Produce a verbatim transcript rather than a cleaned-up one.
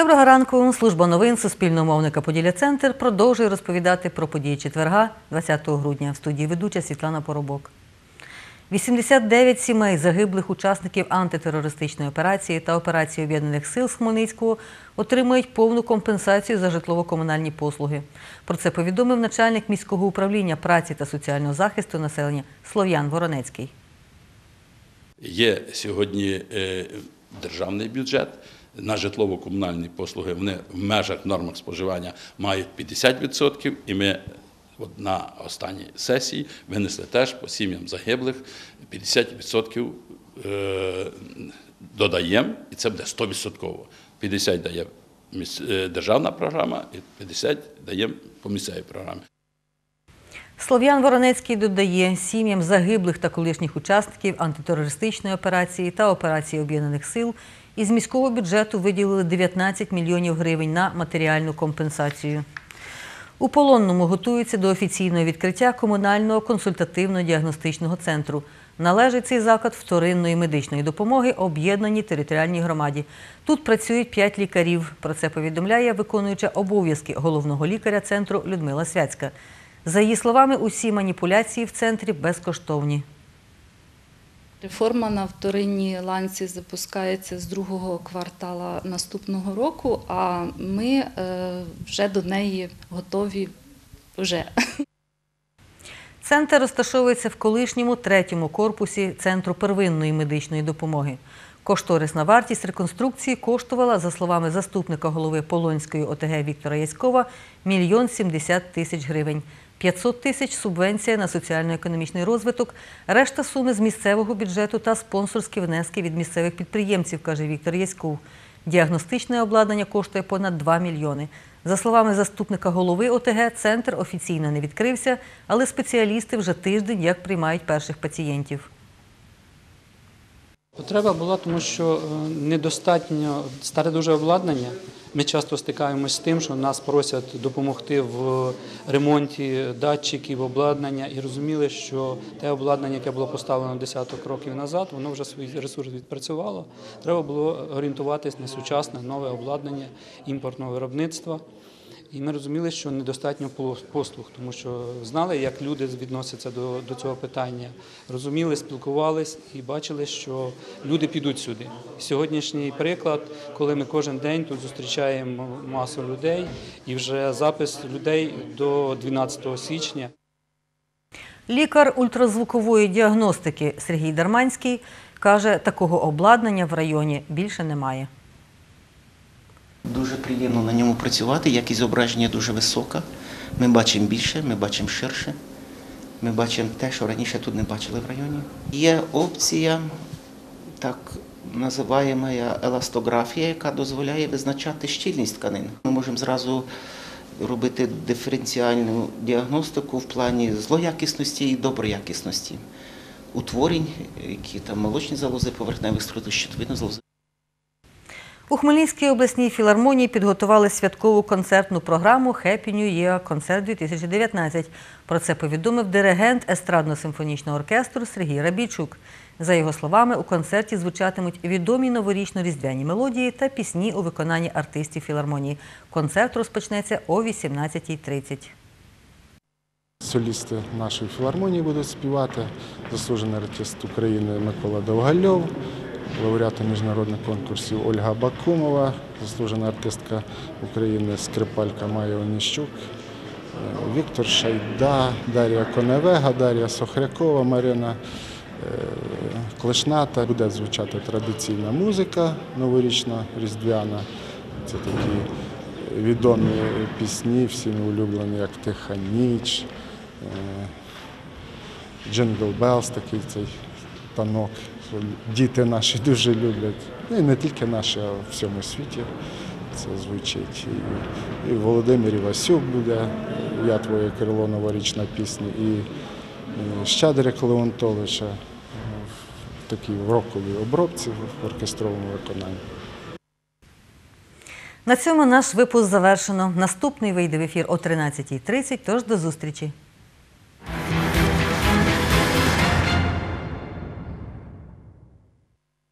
Доброго ранку. Служба новин Суспільного мовника «Поділля-Центр» продовжує розповідати про події четверга, двадцятого грудня. В студії ведуча Світлана Поробок. вісімдесят дев'ять сімей загиблих учасників антитерористичної операції та операції Об'єднаних сил з Хмельницького отримують повну компенсацію за житлово-комунальні послуги. Про це повідомив начальник міського управління праці та соціального захисту населення Слов'ян Воронецький. Є сьогодні державний бюджет. На житлово-комунальні послуги вони в межах нормах споживання мають п'ятдесят відсотків, і ми от на останній сесії винесли теж по сім'ям загиблих п'ятдесят відсотків додаємо, і це буде сто відсотків. п'ятдесят дає державна програма і п'ятдесят даємо по місцевій програмі. Слов'ян Воронецький додає, сім'ям загиблих та колишніх учасників антитерористичної операції та операції Об'єднаних сил із міського бюджету виділили дев'ятнадцять мільйонів гривень на матеріальну компенсацію. У Полонному готуються до офіційного відкриття комунального консультативно-діагностичного центру. Належить цей заклад вторинної медичної допомоги об'єднаній територіальній громаді. Тут працюють п'ять лікарів. Про це повідомляє виконуюча обов'язки головного лікаря центру Людмила Свяцька. За її словами, усі маніпуляції в центрі безкоштовні. Реформа на вторинній ланці запускається з другого квартала наступного року, а ми вже до неї готові вже. Центр розташовується в колишньому третьому корпусі Центру первинної медичної допомоги. Кошторисна вартість реконструкції коштувала, за словами заступника голови Полонської ОТГ Віктора Яськова, мільйон сімдесят тисяч гривень. п'ятсот тисяч – субвенція на соціально-економічний розвиток, решта суми з місцевого бюджету та спонсорські внески від місцевих підприємців, каже Віктор Яськов. Діагностичне обладнання коштує понад два мільйони. За словами заступника голови ОТГ, центр офіційно не відкрився, але спеціалісти вже тиждень як приймають перших пацієнтів. Потреба була, тому що недостатньо старе дуже обладнання. Ми часто стикаємося з тим, що нас просять допомогти в ремонті датчиків, обладнання, і розуміли, що те обладнання, яке було поставлено десяток років назад, воно вже свій ресурс відпрацювало. Треба було орієнтуватись на сучасне, нове обладнання імпортного виробництва. І ми розуміли, що недостатньо послуг, тому що знали, як люди відносяться до, до цього питання. Розуміли, спілкувались і бачили, що люди підуть сюди. Сьогоднішній приклад, коли ми кожен день тут зустрічаємо масу людей, і вже запис людей до дванадцятого січня. Лікар ультразвукової діагностики Сергій Дарманський каже, такого обладнання в районі більше немає. Дуже приємно на ньому працювати, якість зображення дуже висока. Ми бачимо більше, ми бачимо ширше. Ми бачимо те, що раніше тут не бачили в районі. Є опція, так називаємо еластографія, яка дозволяє визначати щільність тканин. Ми можемо зразу робити диференціальну діагностику в плані злоякісності і доброякісності утворень, які там молочні залози, поверхневих струнок, щитовидної залози. У Хмельницькій обласній філармонії підготували святкову концертну програму «Happy New Year» концерт дві тисячі дев'ятнадцять. Про це повідомив диригент естрадно-симфонічного оркестру Сергій Рабійчук. За його словами, у концерті звучатимуть відомі новорічно-різдвяні мелодії та пісні у виконанні артистів філармонії. Концерт розпочнеться о вісімнадцятій тридцять. Солісти нашої філармонії будуть співати. Заслужений артист України Микола Довгальов, лауреата міжнародних конкурсів Ольга Бакумова, заслужена артистка України скрипалька Майя Оніщук, Віктор Шайда, Дар'я Коневега, Дар'я Сохрякова, Марина Клешната. Буде звучати традиційна музика новорічна, різдвяна. Це такі відомі пісні, всіми улюблені, як «Тиха ніч», «Джингл Белс», такий цей танок. Діти наші дуже люблять, і не тільки наші, а в всьому світі це звучить. І Володимир Івасюк буде «Я твоє крило», новорічна пісня, і Щедрик Леонтовича в такій роковій обробці, в оркестровому виконанні. На цьому наш випуск завершено. Наступний вийде в ефір о тринадцятій тридцять, тож до зустрічі.